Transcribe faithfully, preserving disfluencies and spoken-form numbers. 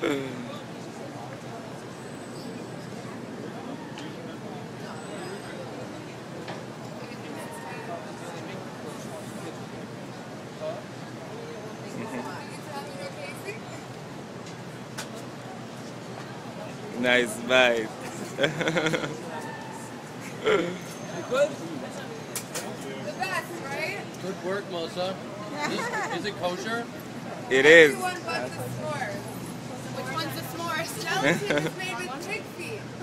Nice bite. Good? The best, right? Good work, Melissa. Is, is it kosher? It is. Everyone but the s'mores. Which one's the s'mores? Gelatin is made with pig feet.